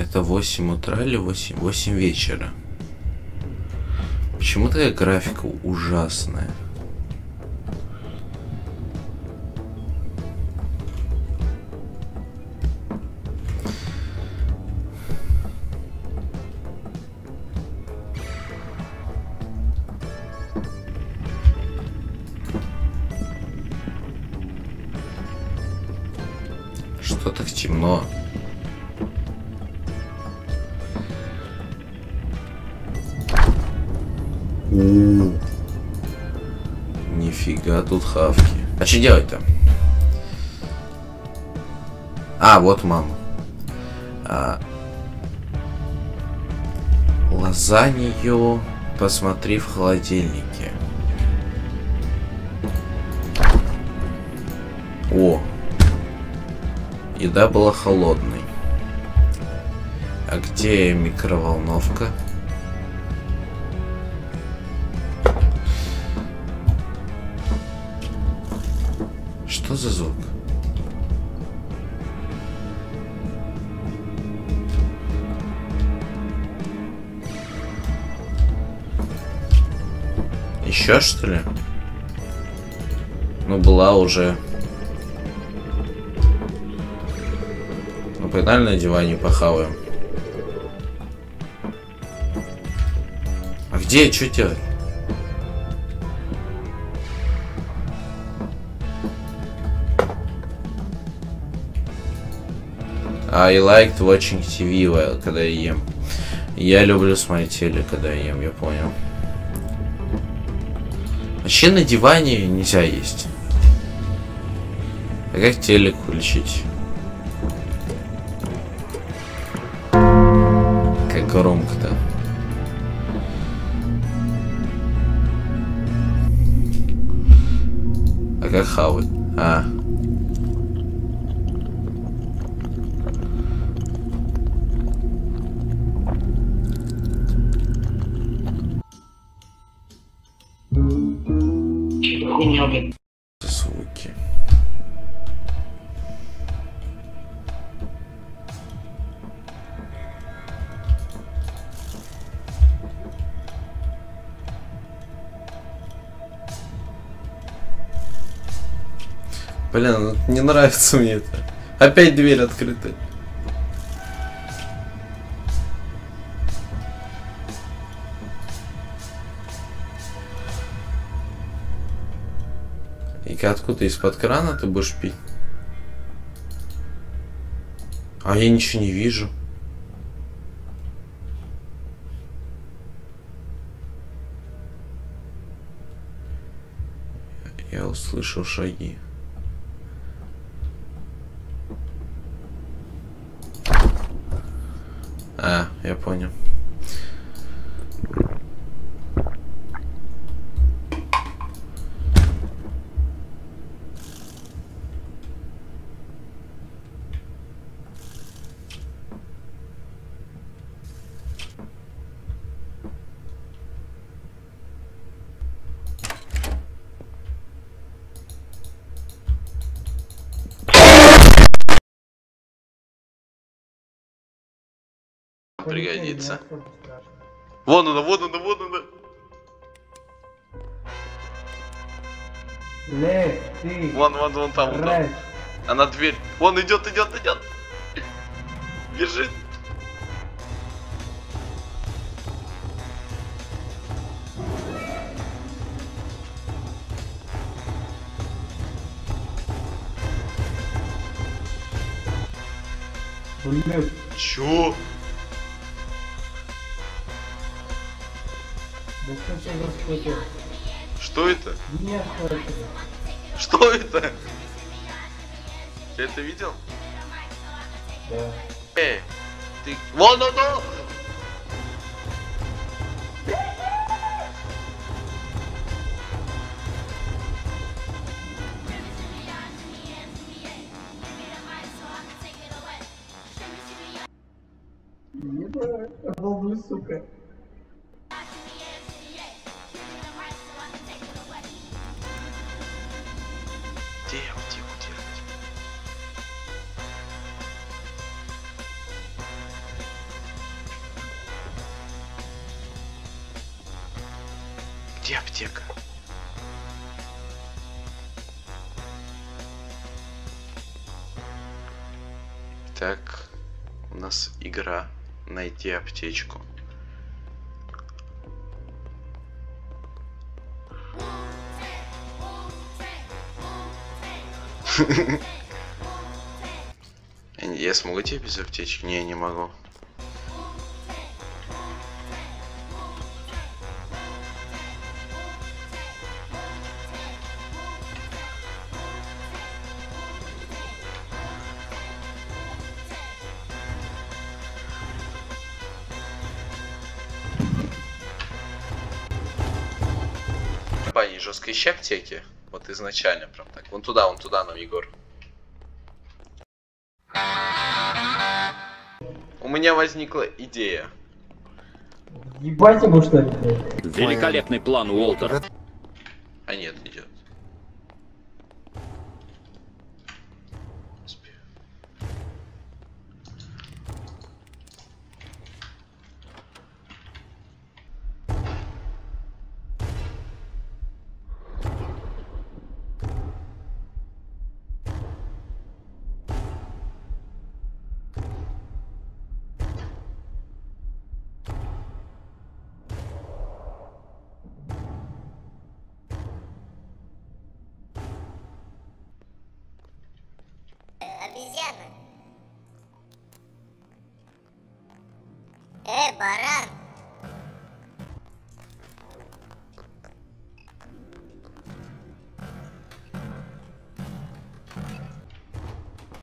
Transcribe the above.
Это 8 утра или 8 вечера? Почему такая графика ужасная? Что так темно? Нифига тут хавки. А что делать-то? А, вот мама. Лазанью посмотри в холодильнике. О! Еда была холодной. А где микроволновка? Что за звук? Еще что ли? Ну, была уже. Ну, погнали на диване похаваем. А где? Что делать? I liked watching TV, когда я ем. Я люблю смотреть телек, когда я ем, я понял. Вообще на диване нельзя есть. А как телек включить? Как громко-то. А как хавать? А. Звуки. Блин, не нравится мне это. Опять дверь открыта. И откуда из-под крана ты будешь пить? А я ничего не вижу. Я услышал шаги. А, я понял. Пригодится. Вон она, вон она, вон она. Вон там. Она дверь. Вон идет. Бежит. Чё? Что это? Что это? Ты это видел? Да. Эй, ты... Вон оно! Долблю, сука. Тихо. Где аптека? Так, у нас игра «Найти аптечку». Я смогу тебе без аптечки? Не, не могу. Компании жестко ищи аптеки. Вот изначально прям так. Вон туда нам, Егор. У меня возникла идея. Ебать ему что ли? Великолепный план, Уолтер. А нет, идет. Обезьяна. Баран.